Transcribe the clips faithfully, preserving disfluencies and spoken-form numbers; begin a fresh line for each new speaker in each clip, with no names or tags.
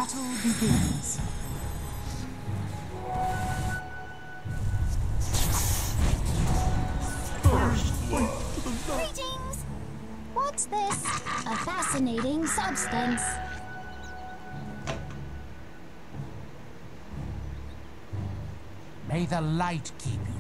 battle begins.
Greetings! What's this? A fascinating substance.
May the light keep you.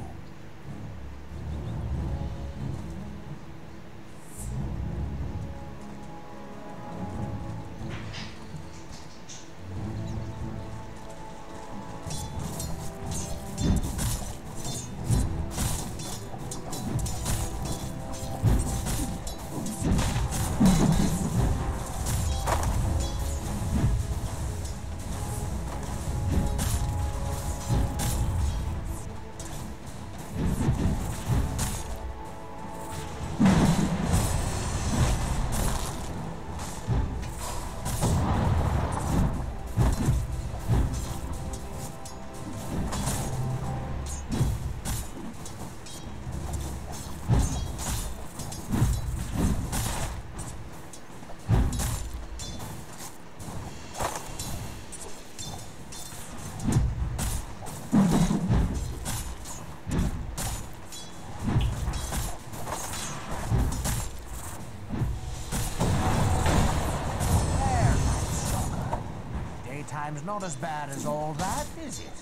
Time's not as bad as all that, is it?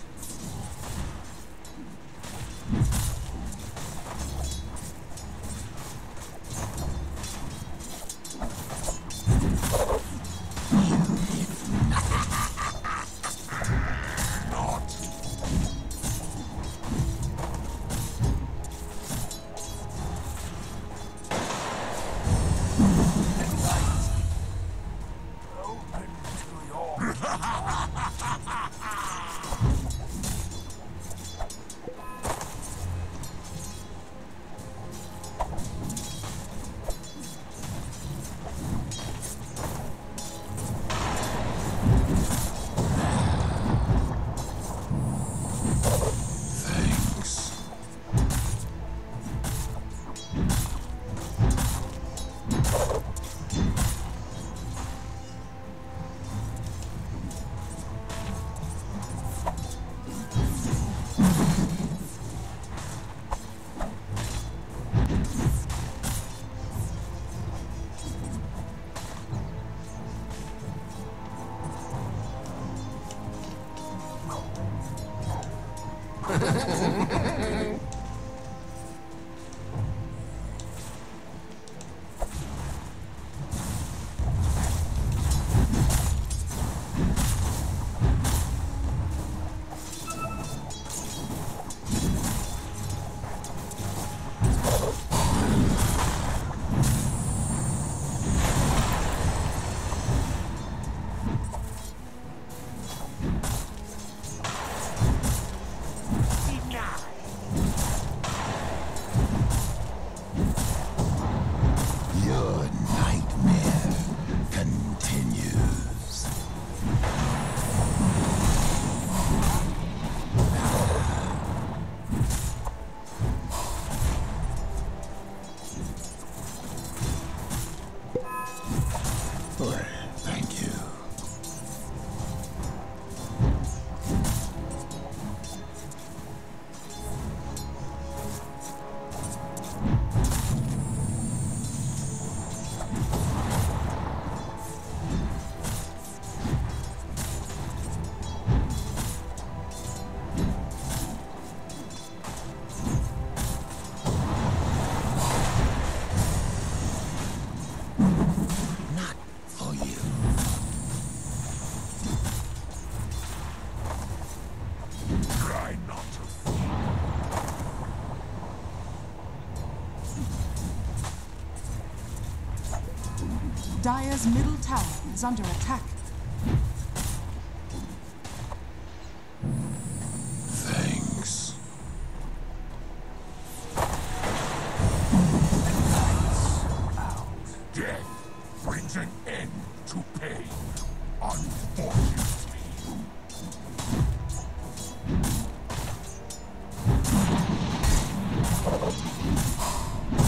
Dire's middle tower is under attack.
Thanks.
Death brings an end to pain, unfortunately.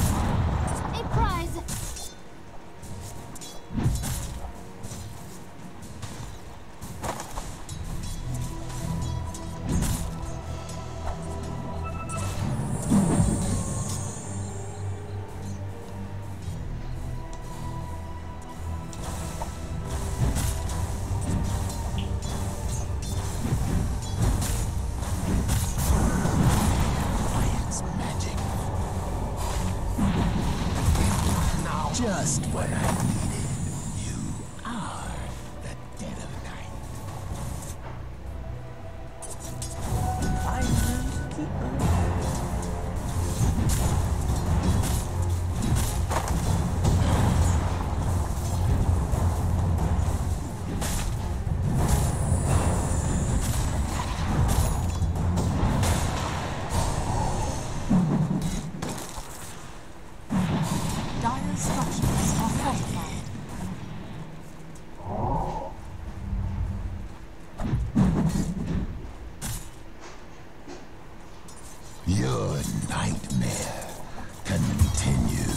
A prize.
Just what I needed. You are the dead of night.
Finders keepers.
Dire structures are fortified.
Your nightmare continues.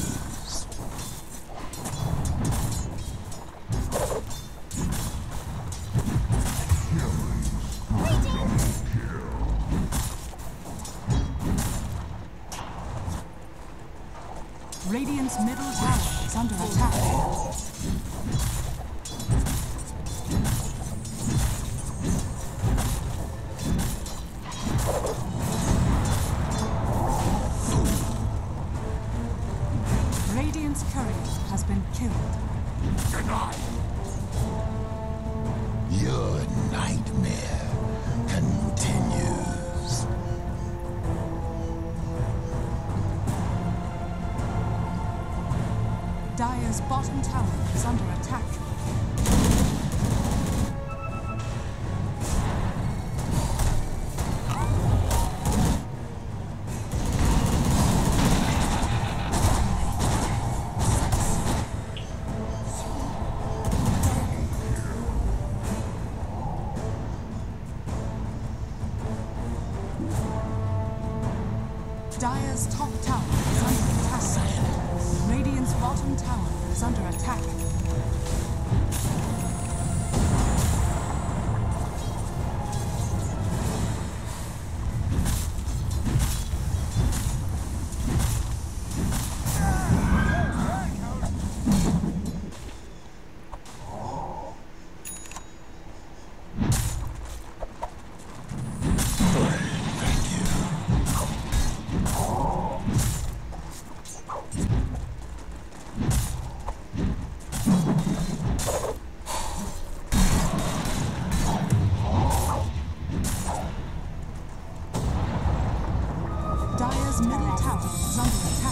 Radiant's middle tower is under attack. Radiant's courier has been killed.
Denied.
Your nightmare continues.
Dire's bottom tower is under attack. Dire's top tower is under attack. Radiant's bottom tower is under attack. Dire's middle tower is under attack.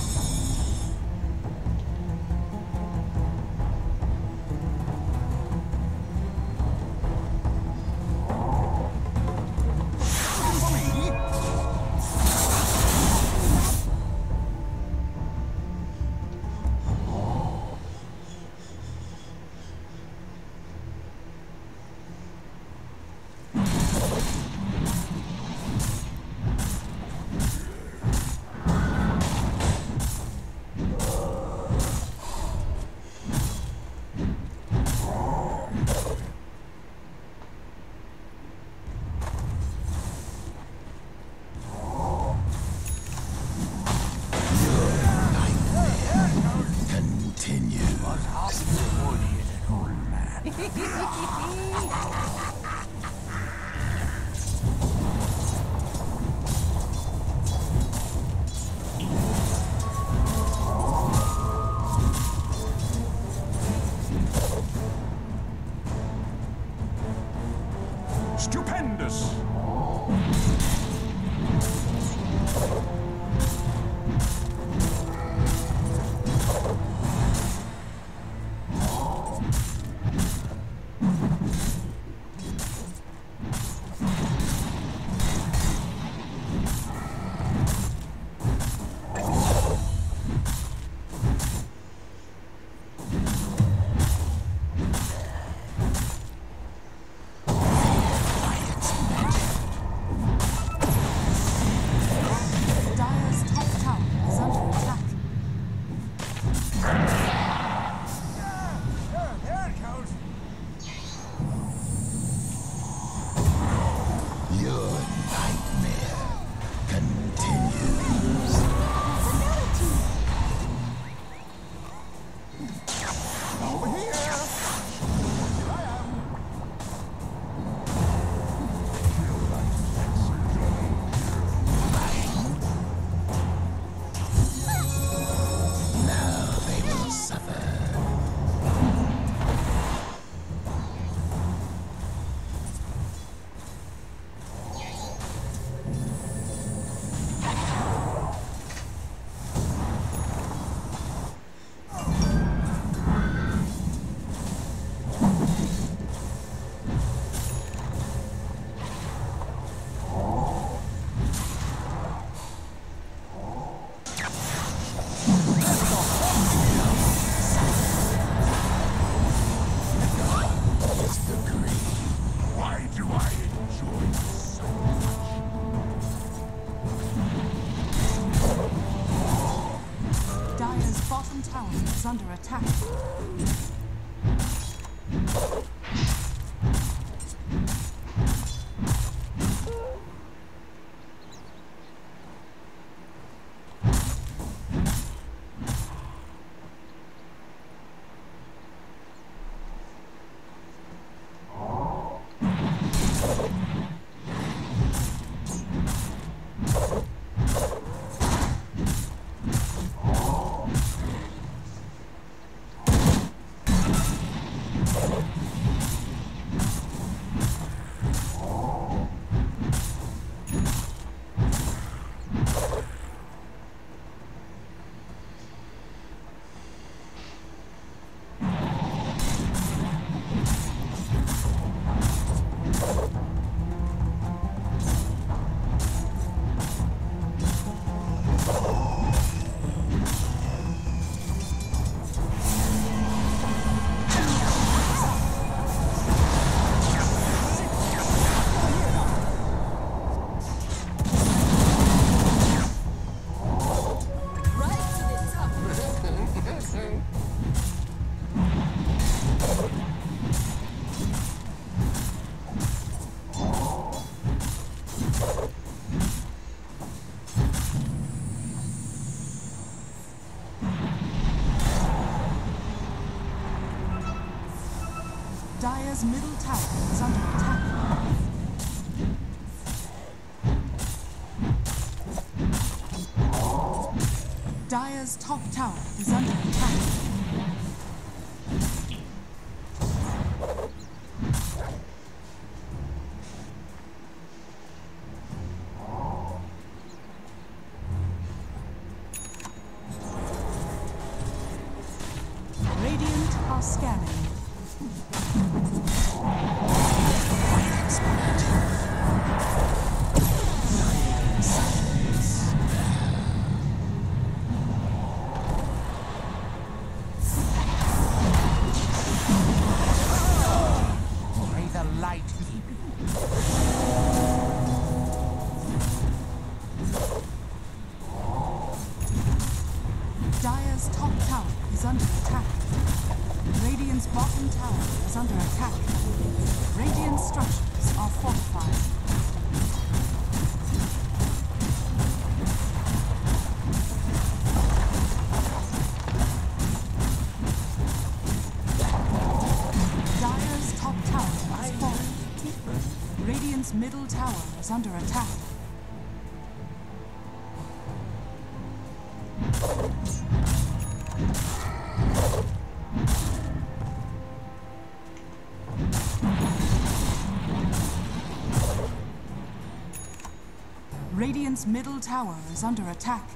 bottom tower is under attack. Dire's middle tower is under attack. Dire's top tower is under attack. Radiant are scanning.
May the light keep you.
Dire's top tower is under attack. Radiant's bottom tower is under attack. Radiant structures are fortified. Dire's top tower is falling. Radiant's middle tower is under attack. Radiant's middle tower is under attack.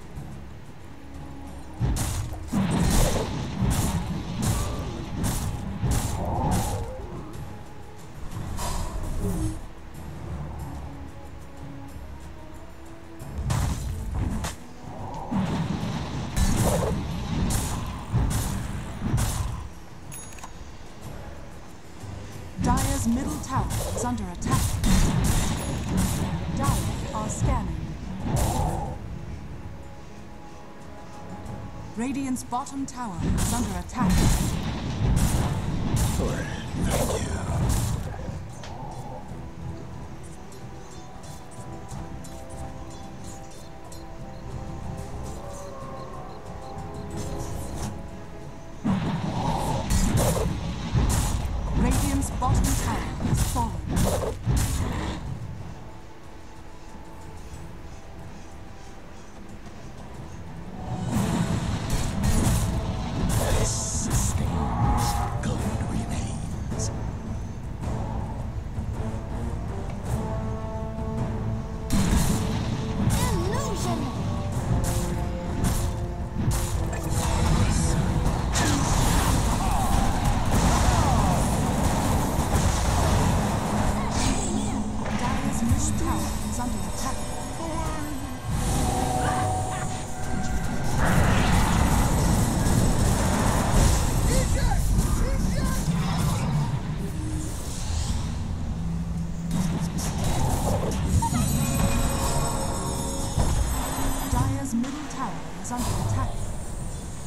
Dire's middle tower is under attack. Dire are scanning. Radiant's bottom tower is under attack.
Thank you.
Radiant's bottom tower has fallen.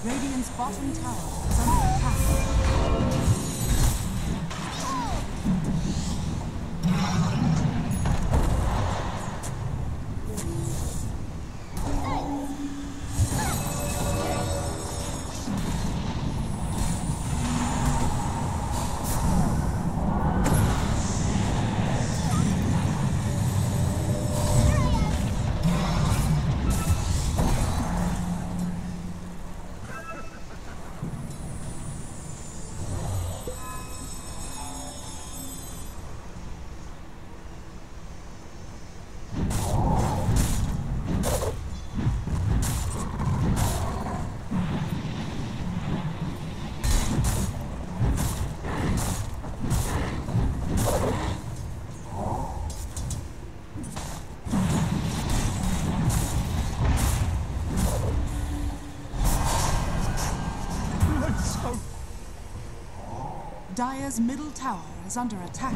Radiant's bottom tower is under attack. Dire's middle tower is under attack.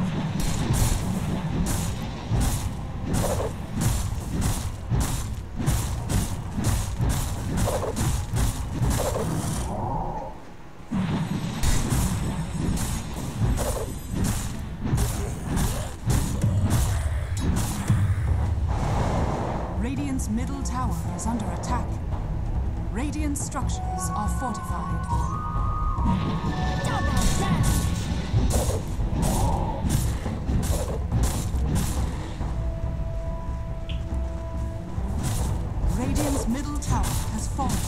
Radiant's middle tower is under attack. Radiant structures are fortified.
Double damage!
Radiant's middle tower has fallen.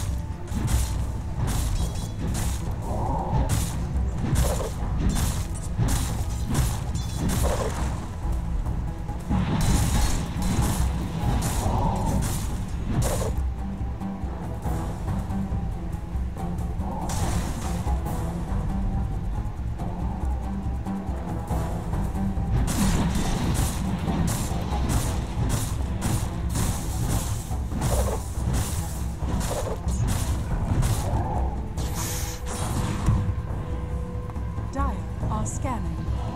Scanning.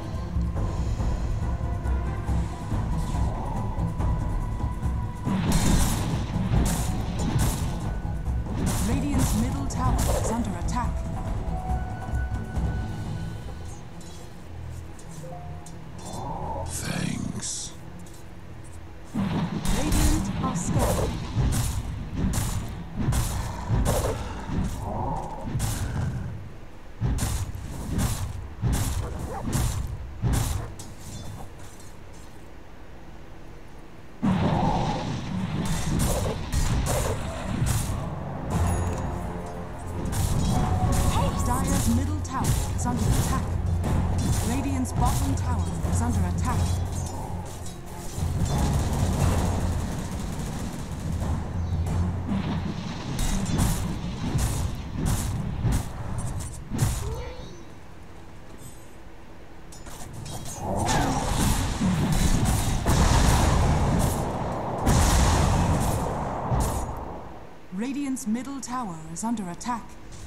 Radiant's middle tower is under attack.
Thanks.
Radiant are scanning. Dire's middle tower is under attack. Radiant's bottom tower is under attack. Radiant's middle tower is under attack.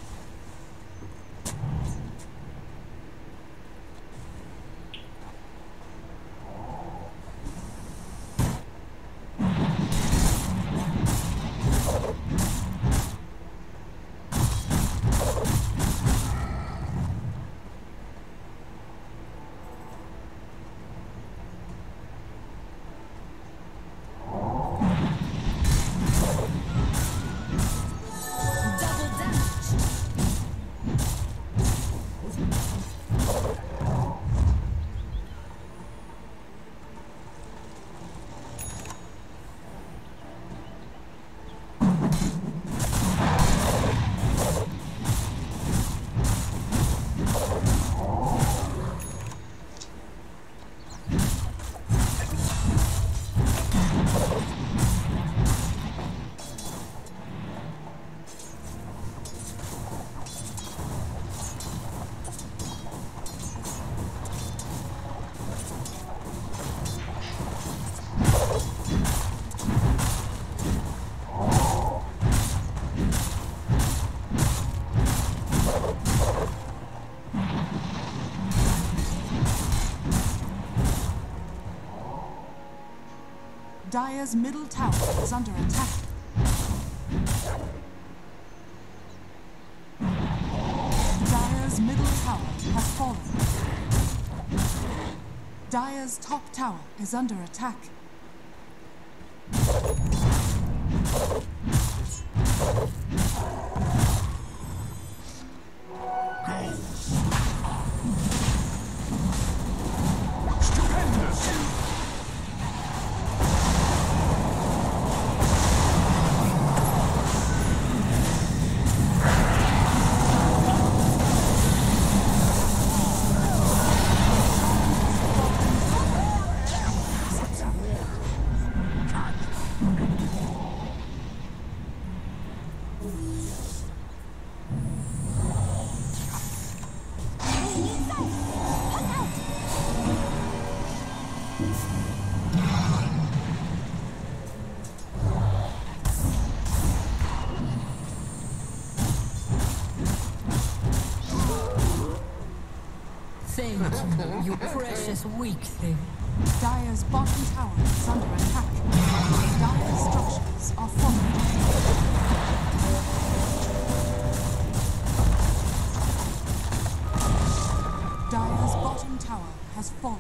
Dire's middle tower is under attack. Dire's top tower is under attack.
Thank you, you precious weak thing.
Dire's bottom tower is under attack. Dire's structures are falling. Dire's bottom tower has fallen.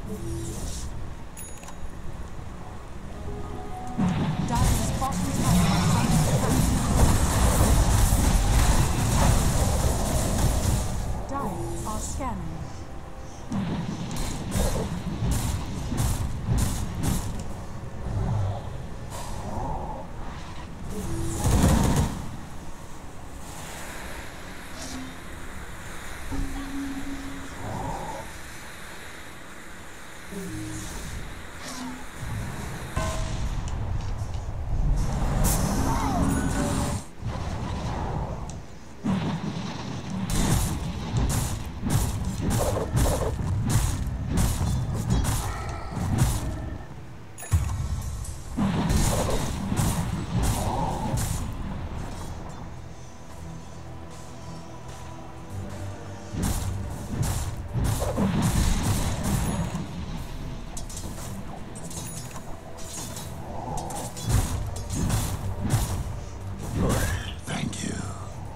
Dire's bottom tower is under attack. Dire are scanning.
Thank you.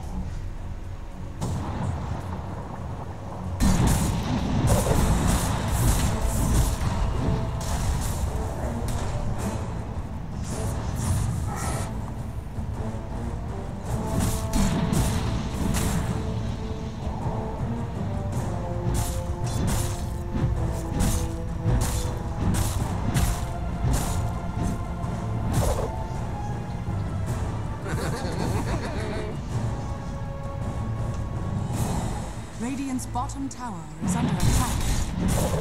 Radiant's bottom tower is under attack.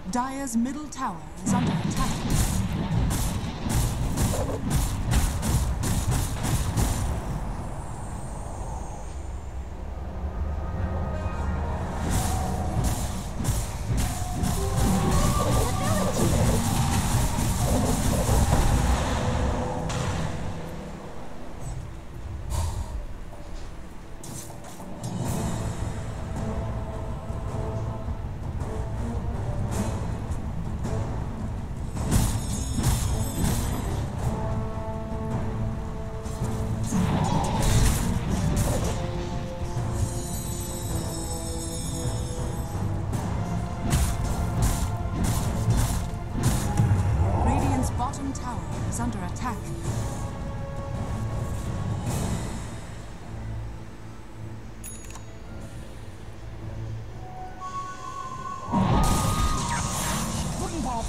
Dire's middle tower is under attack. Bottom tower is under attack. Pudding pop.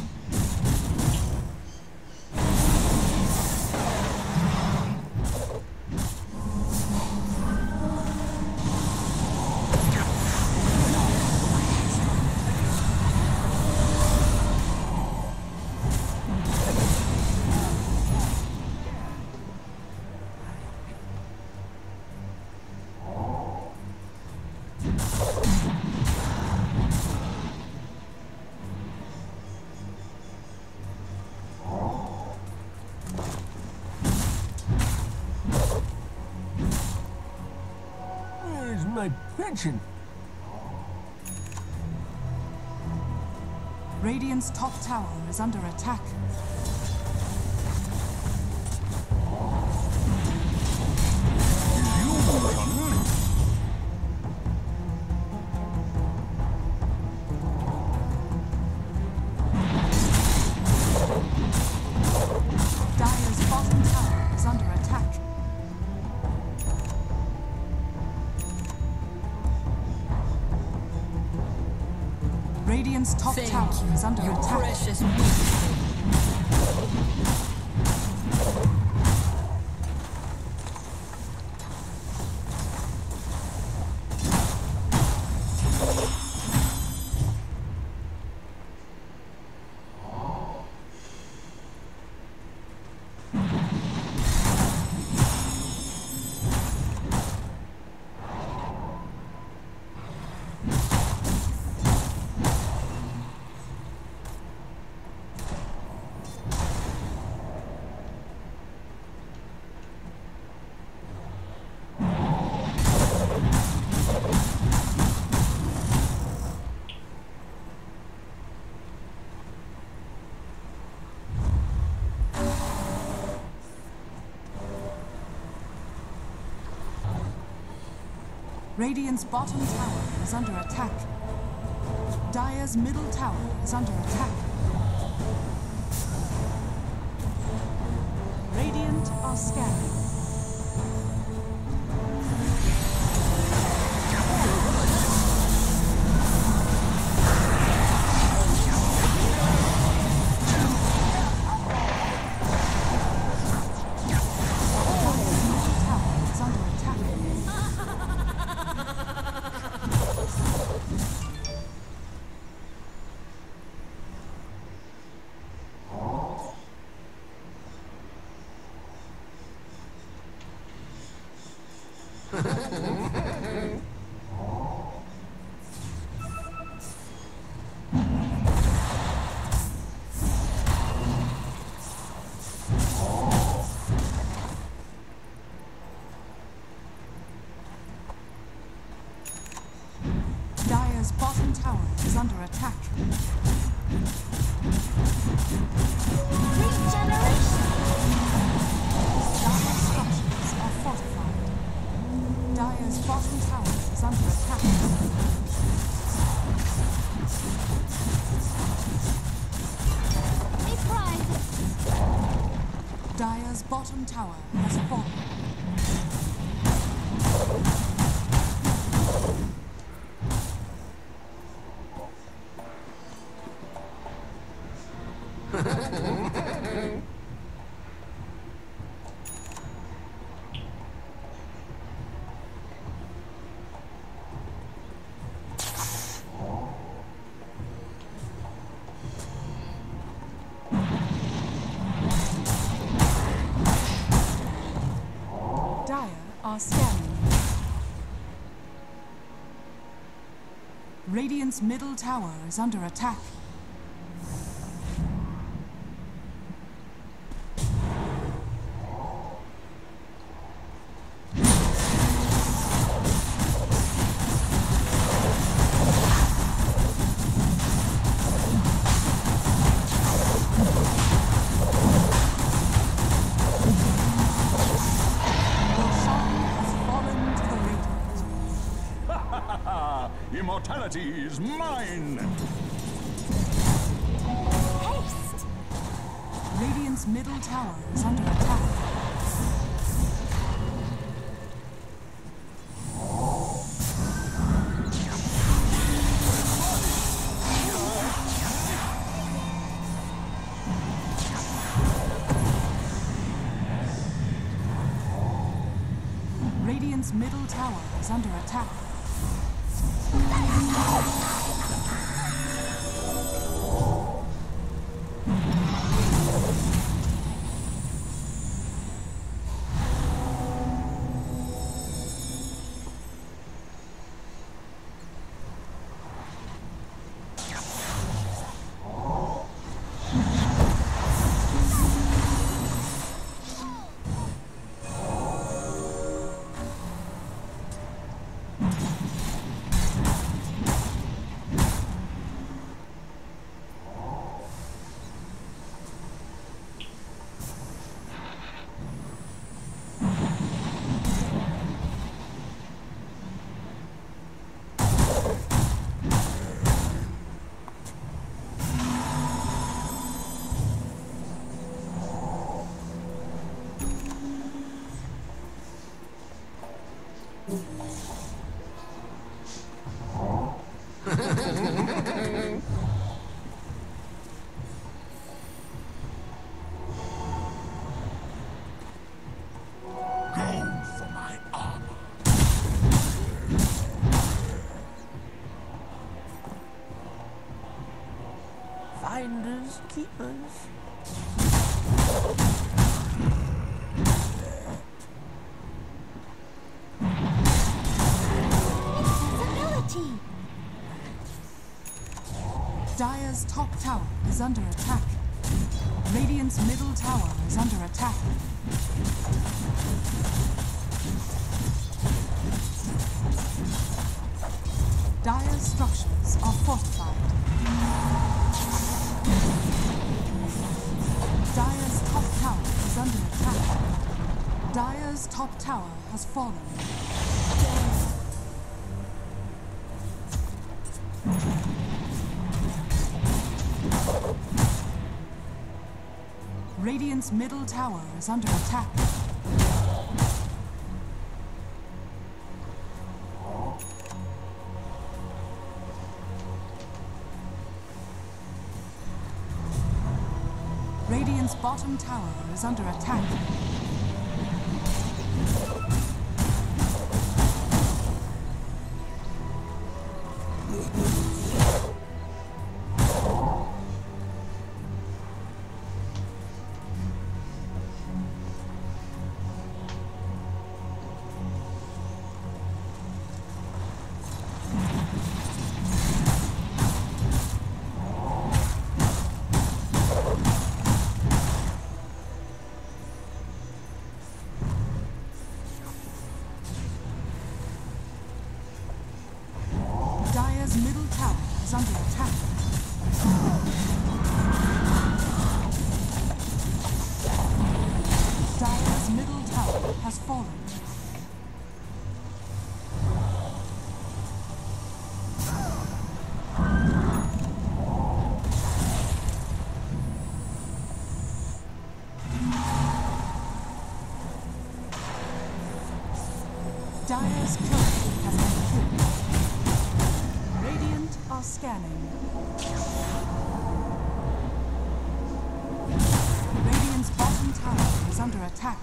My pension.
Radiant's top tower is under attack. Dire's bottom tower is under attack. Radiant's top
Thank
tower
you,
is under
you
attack.
precious weak thing.
Radiant's bottom tower is under attack. Dire's middle tower is under attack. Radiant are scanning. Dire's bottom tower is under attack.
Regeneration!
Dire's structures are fortified. Dire's bottom tower is under attack.
They pride.
Dire's bottom tower has fallen. are scanning. Radiant's middle tower is under attack.
Immortality is mine!
Haste!
Radiant's middle tower is under attack. Radiant's middle tower is under attack.
Finders, keepers.
Ability!
Dire's top tower is under attack. Radiant's middle tower is under attack. Dire's structures are fortified. Dire's top tower is under attack. Dire's top tower has fallen. Radiant's middle tower is under attack. Radiant's bottom tower is under attack. Dire's middle tower is under attack. Dire's middle tower has fallen. Dire's turret has been killed. Radiant are scanning. Radiant's bottom tower is under attack.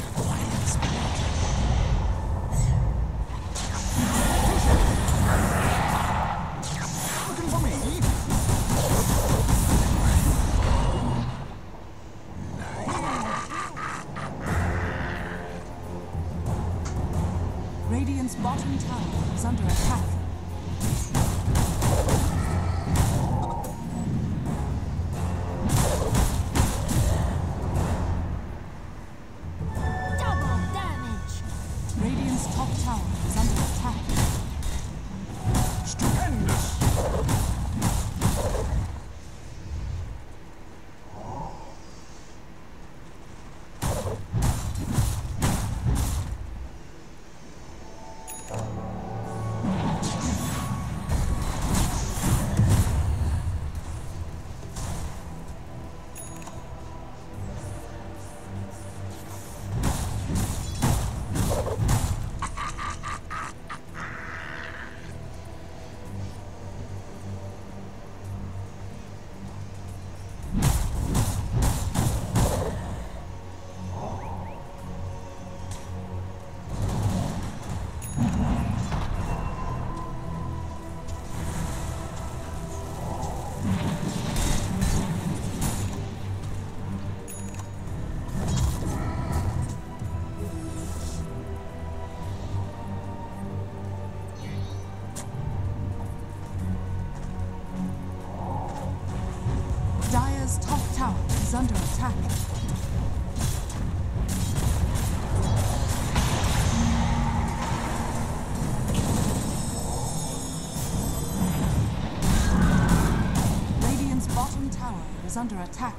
Looking for me?
tower is under attack.
Double damage.
Radiant's top tower is under attack.
Stupendous!
Dire's top tower is under attack. Radiant's bottom tower is under attack.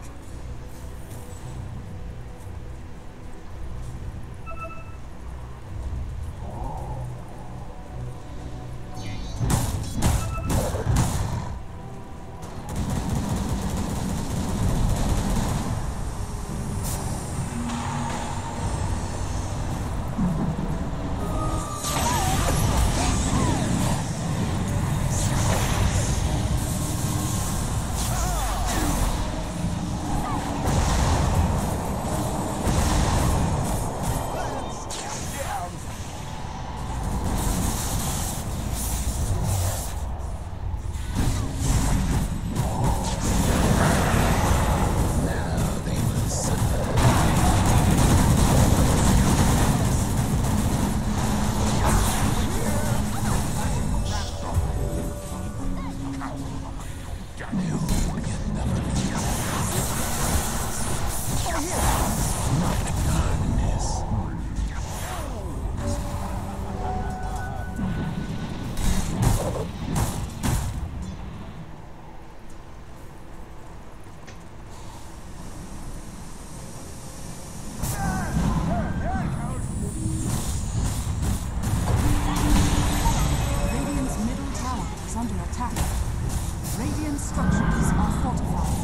Radiant's middle tower is under attack. Radiant structures are fortified.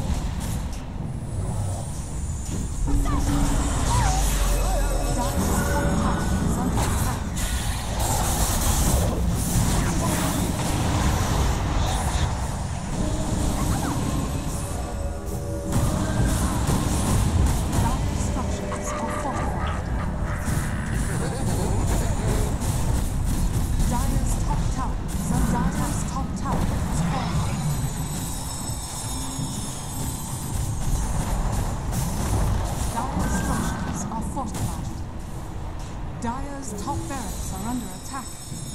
Dire's top tower is under attack. Dire's structures are fortified. Dire's top tower is under Dire's top tower is falling. Dire's structures are fortified. Dire's top barracks are under attack.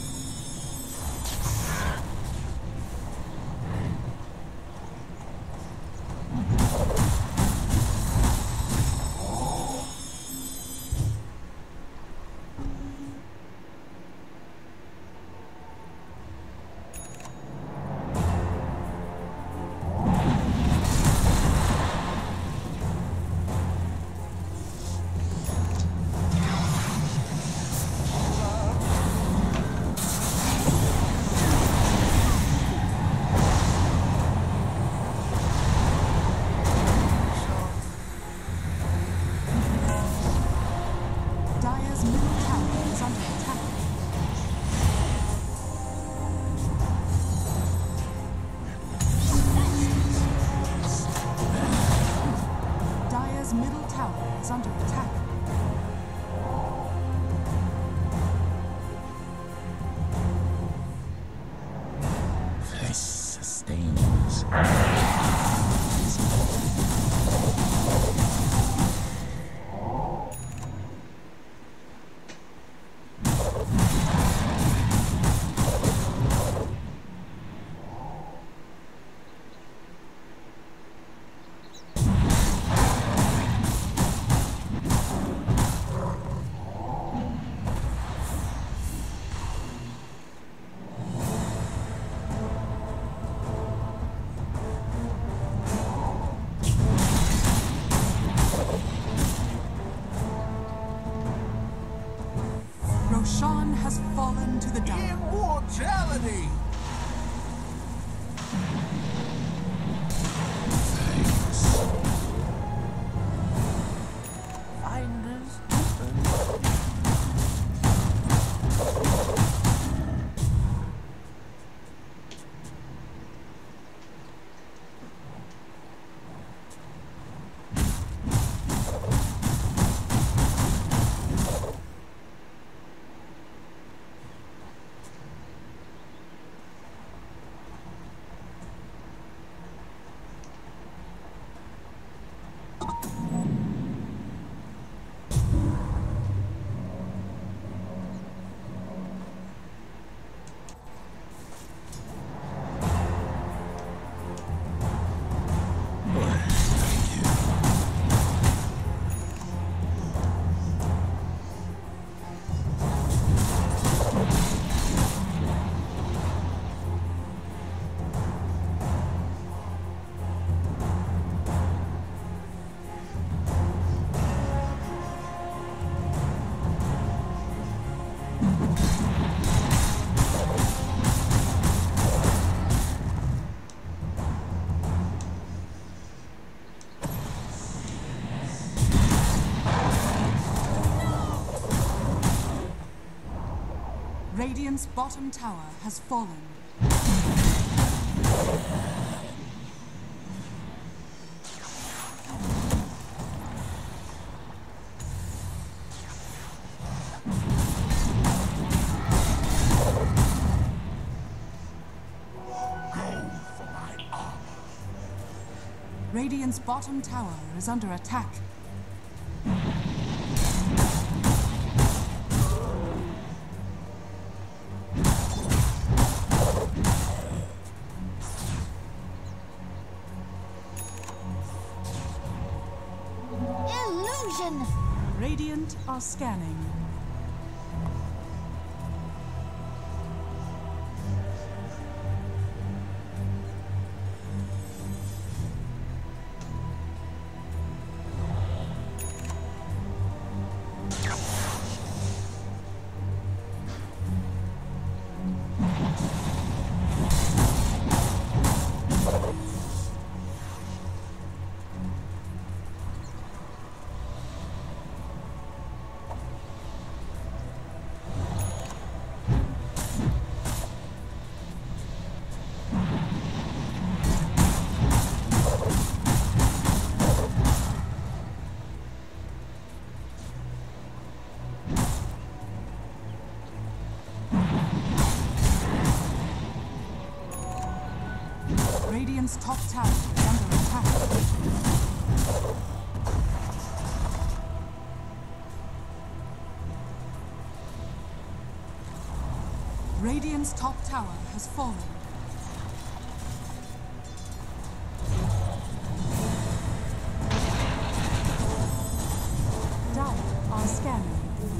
Dire's middle tower is under attack. Dire's middle tower is under attack.
This sustains.
Radiant's bottom tower has fallen. Radiant's bottom tower is under attack.
Illusion!
Radiant are scanning. Radiant's top tower is under attack. Radiant's top tower has fallen. Dire are scanning.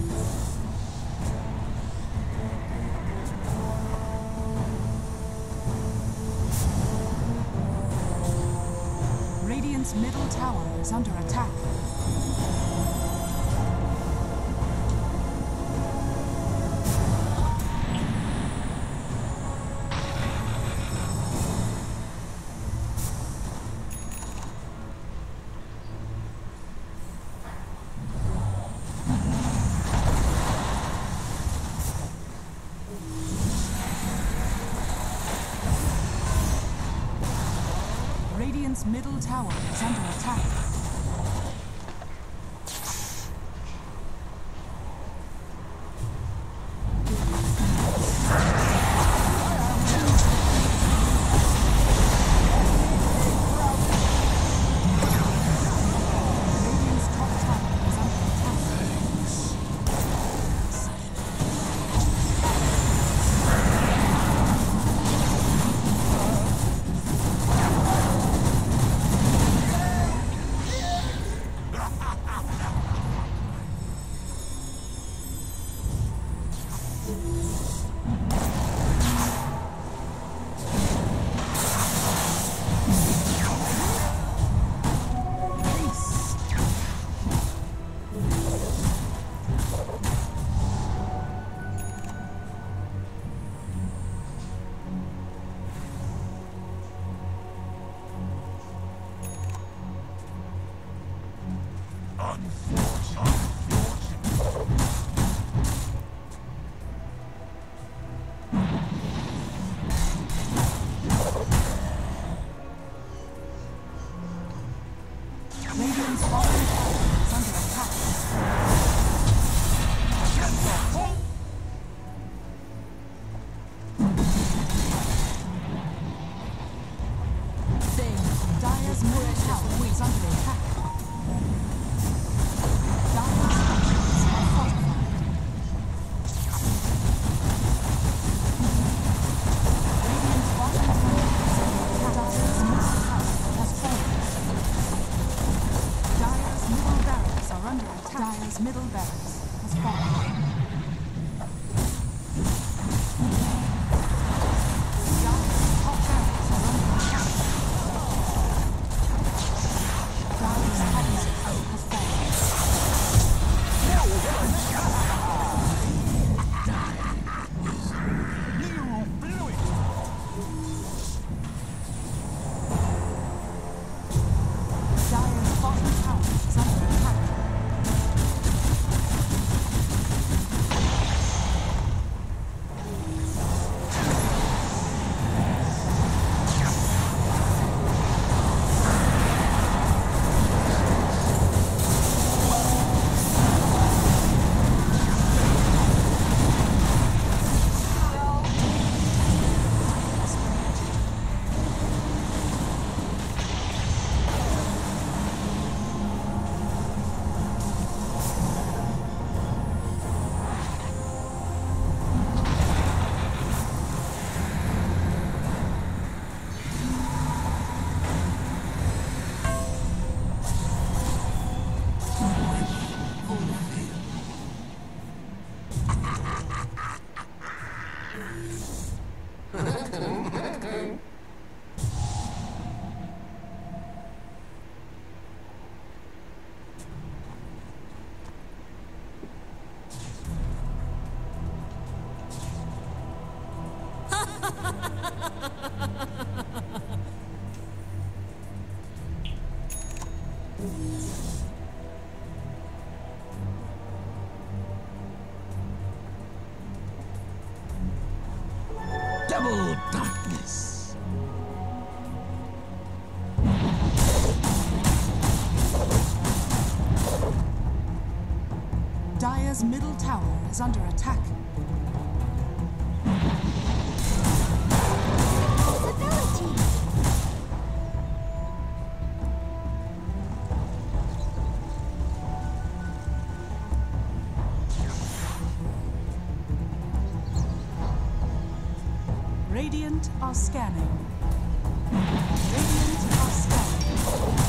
Radiant's middle tower is under attack. Radiant's middle tower is under attack. Radiant's top tower is under attack. Radiant's bottom tower is under attack. Dire's middle tower is under attack. Dire
Double darkness.
Dire's middle tower is under attack.
Possibility.
Radiant are scanning. Radiant are scanning.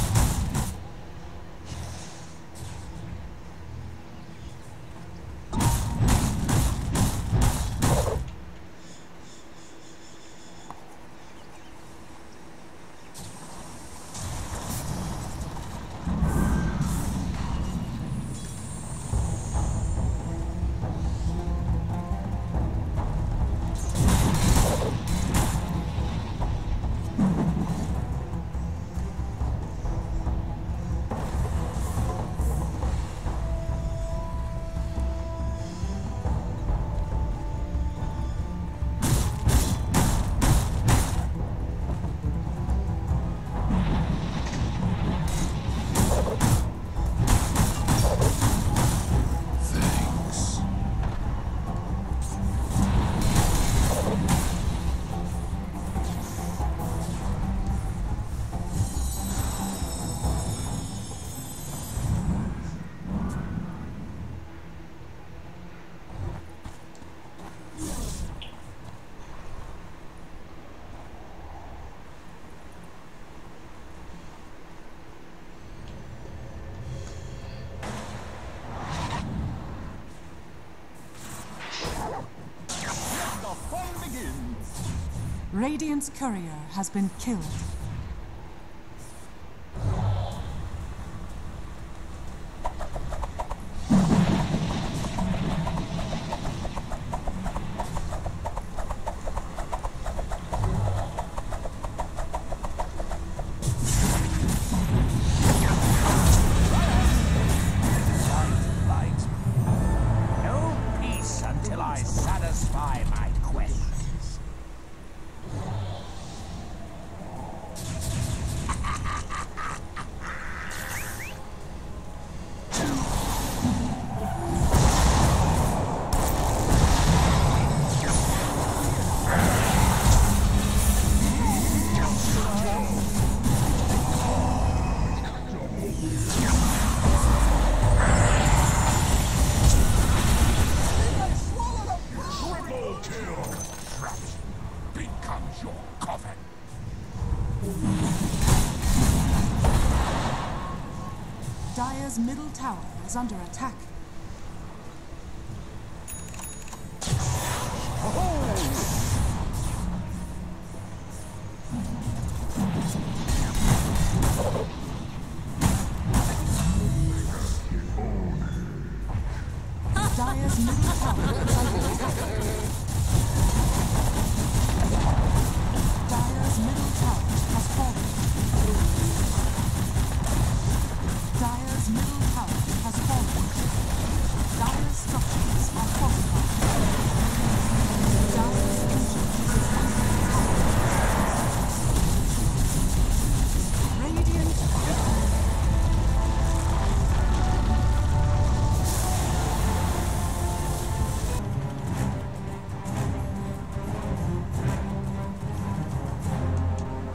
Radiant's courier has been killed.
No peace until I satisfy my questions.
Becomes your coffin.
Dire's middle tower is under attack.